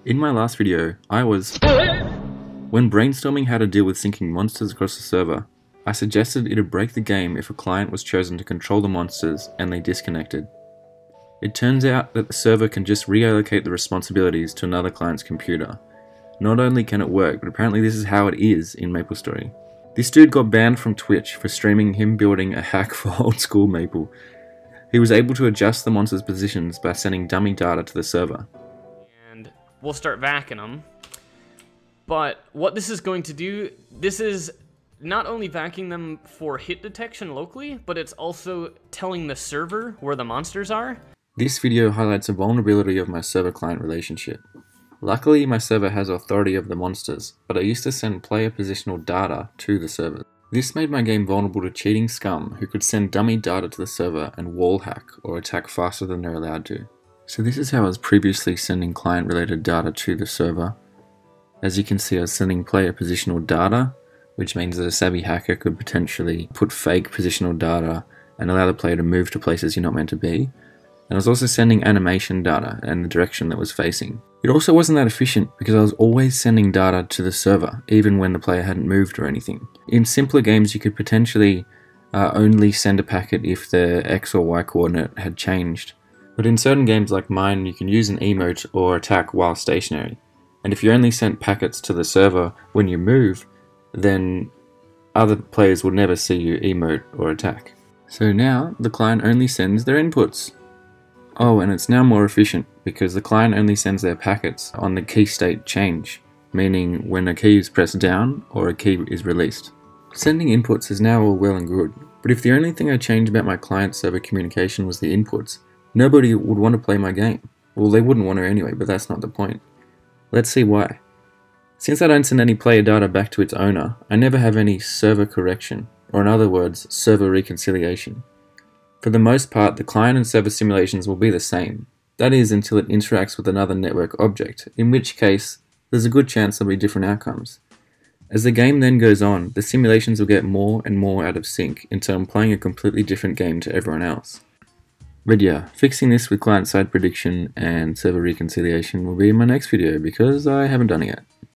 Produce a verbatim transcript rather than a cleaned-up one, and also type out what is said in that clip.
In my last video, I was... When brainstorming how to deal with syncing monsters across the server, I suggested it'd break the game if a client was chosen to control the monsters and they disconnected. It turns out that the server can just reallocate the responsibilities to another client's computer. Not only can it work, but apparently this is how it is in MapleStory. This dude got banned from Twitch for streaming him building a hack for old school Maple. He was able to adjust the monsters' positions by sending dummy data to the server. And we'll start vacuuming them. But what this is going to do, this is not only vacuuming them for hit detection locally, but it's also telling the server where the monsters are. This video highlights a vulnerability of my server-client relationship. Luckily, my server has authority of the monsters, but I used to send player positional data to the server. This made my game vulnerable to cheating scum who could send dummy data to the server and wall hack or attack faster than they're allowed to. So this is how I was previously sending client-related data to the server. As you can see, I was sending player positional data, which means that a savvy hacker could potentially put fake positional data and allow the player to move to places you're not meant to be. And I was also sending animation data and the direction that was facing. It also wasn't that efficient because I was always sending data to the server, even when the player hadn't moved or anything. In simpler games, you could potentially uh, only send a packet if the X or Y coordinate had changed. But in certain games like mine, you can use an emote or attack while stationary. And if you only sent packets to the server when you move, then other players would never see you emote or attack. So now, the client only sends their inputs. Oh, and it's now more efficient because the client only sends their packets on the key state change, meaning when a key is pressed down or a key is released. Sending inputs is now all well and good, but if the only thing I changed about my client-server communication was the inputs, nobody would want to play my game. Well, they wouldn't want to anyway, but that's not the point. Let's see why. Since I don't send any player data back to its owner, I never have any server correction, or in other words, server reconciliation. For the most part, the client and server simulations will be the same. That is, until it interacts with another network object, in which case, there's a good chance there'll be different outcomes. As the game then goes on, the simulations will get more and more out of sync until I'm playing a completely different game to everyone else. But yeah, fixing this with client-side prediction and server reconciliation will be in my next video because I haven't done it yet.